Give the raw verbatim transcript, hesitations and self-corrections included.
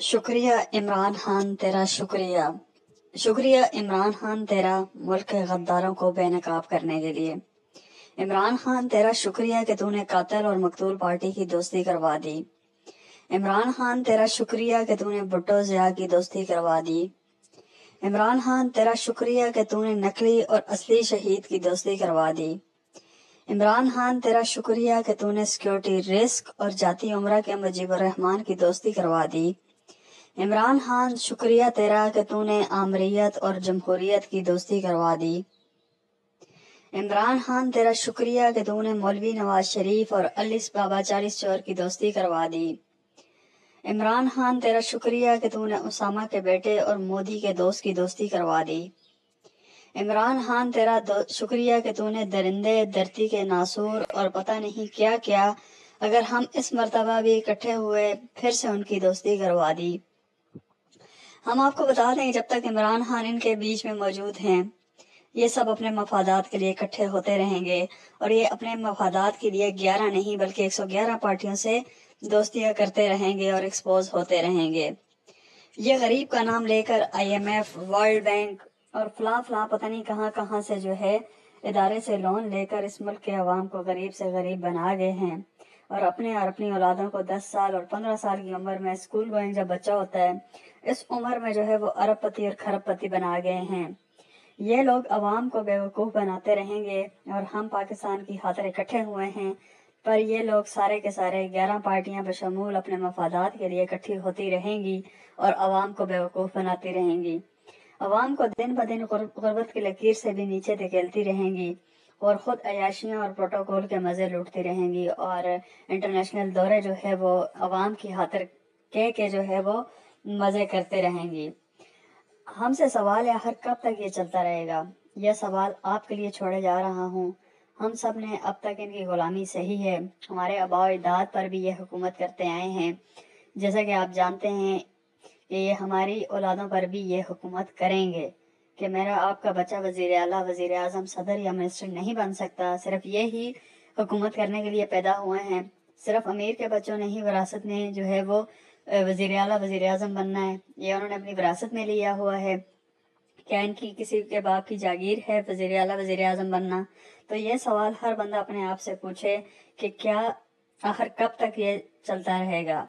शुक्रिया इमरान खान तेरा शुक्रिया शुक्रिया इमरान खान तेरा मुल्क के गद्दारों को बेनकाब करने के लिए। इमरान खान तेरा शुक्रिया कि तूने कातिल और मकतूल पार्टी की दोस्ती करवा दी। इमरान खान तेरा शुक्रिया कि तूने भुट्टो ज़िया की दोस्ती करवा दी। इमरान खान तेरा शुक्रिया कि तूने नकली और असली शहीद की दोस्ती करवा दी। इमरान खान तेरा शुक्रिया कि तूने सिक्योरिटी रिस्क और जाती उमरा के मुजीबुर रहमान की दोस्ती करवा दी। इमरान खान शुक्रिया तेरा कि तूने आमरीयत और जमहूरियत की दोस्ती करवा दी। इमरान खान तेरा शुक्रिया कि तूने मौलवी नवाज शरीफ और अलिस बाबा चालीस चोर की दोस्ती करवा दी। इमरान खान तेरा शुक्रिया कि तूने उसामा के बेटे और मोदी के दोस्त की दोस्ती करवा दी। इमरान खान तेरा शुक्रिया कि तूने दरिंदे धरती के नासूर और पता नहीं क्या क्या अगर हम इस मर्तबा भी इकट्ठे हुए फिर से उनकी दोस्ती करवा दी। हम आपको बता दें जब तक इमरान खान इनके बीच में मौजूद हैं ये सब अपने मफादात के लिए इकट्ठे होते रहेंगे और ये अपने मफादात के लिए ग्यारह नहीं बल्कि एक सौ ग्यारह पार्टियों से दोस्तियां करते रहेंगे और एक्सपोज होते रहेंगे। ये गरीब का नाम लेकर I M F, world bank और फला फला पता नहीं कहाँ कहाँ से जो है इदारे से लोन लेकर इस मुल्क के अवाम को गरीब से गरीब बना गए हैं और अपने और अपनी औलादों को दस साल और पंद्रह साल की उम्र में स्कूल गोइंग जब बच्चा होता है इस उम्र में जो है वो अरबपति और खरबपति बना गए हैं। ये लोग अवाम को बेवकूफ़ बनाते रहेंगे और हम पाकिस्तान की खातिर इकट्ठे हुए हैं पर ये लोग सारे के सारे ग्यारह पार्टियां बशमूल अपने मफादात के लिए इकट्ठी होती रहेंगी और अवाम को बेवकूफ़ बनाती रहेंगी। अवाम को दिन ब दिन गुर्बत की लकीर से भी नीचे धकेलती रहेंगी और ख़ुद अयाशियाँ और प्रोटोकॉल के मज़े लूटती रहेंगी और इंटरनेशनल दौरे जो है वो अवाम की खातिर कह के जो है वो मज़े करते रहेंगी। हमसे सवाल है आखिर कब तक ये चलता रहेगा? यह सवाल आपके लिए छोड़े जा रहा हूँ। हम सब ने अब तक इनकी ग़ुलामी सही है। हमारे आबा अजदाद पर भी ये हुकूमत करते आए हैं। जैसा कि आप जानते हैं कि ये हमारी औलादों पर भी ये हुकूमत करेंगे कि मेरा आपका बच्चा वज़ीर आला, वज़ीर आज़म, सदर या मिनिस्टर नहीं बन सकता। सिर्फ ये ही हुकूमत करने के लिए पैदा हुए हैं। सिर्फ अमीर के बच्चों ने ही विरासत में जो है वो वज़ीर आला, वज़ीर आज़म बनना है। ये उन्होंने अपनी विरासत में लिया हुआ है। क्या इनकी किसी के बाप की जागीर है वज़ीर आला, वज़ीर आज़म बनना? तो ये सवाल हर बंदा अपने आप से पूछे कि क्या आखिर कब तक ये चलता रहेगा।